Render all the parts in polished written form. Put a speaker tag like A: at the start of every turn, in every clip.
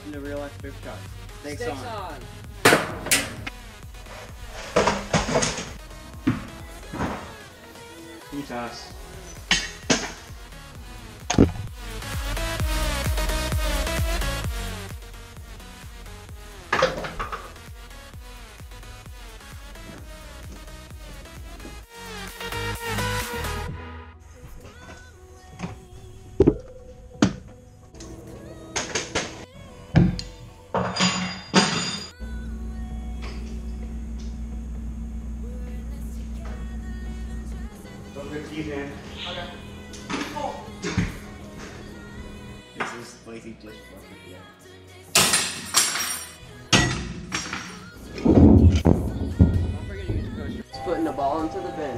A: into real life strip shots.
B: Sticks on.
A: You toss. Don't get keys in.
B: Okay. Oh.
A: This is lazy dish bucket, yeah.
B: Don't forget to use your coaster. Just putting the ball into the bin.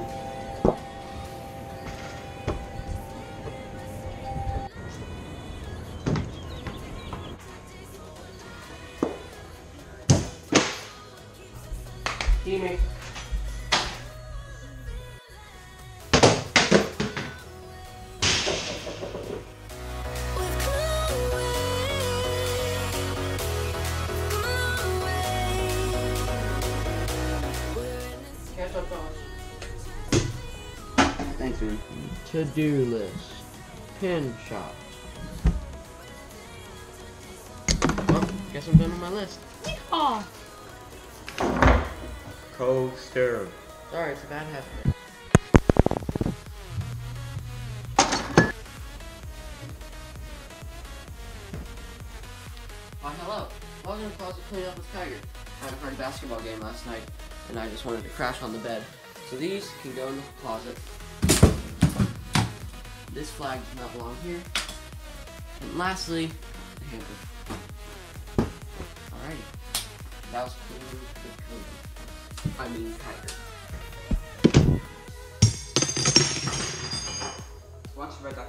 B: Teammate.
A: Thanks, man.
B: To-do list. Pin shot. Well, guess I'm done with my list. Yeehaw!
A: Coaster.
B: Sorry, it's a bad habit. Oh, hello. I was in the closet cleaning up with Tiger. I had a hard basketball game last night, and I just wanted to crash on the bed. So these can go in the closet. This flag does not belong here. And lastly, the hamper. Alrighty. That was clean with Cody. I mean Tiger. Watch the red dot.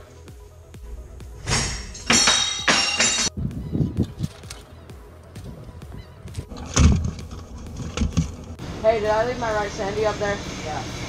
B: Hey, did I leave my right sandy up there? Yeah.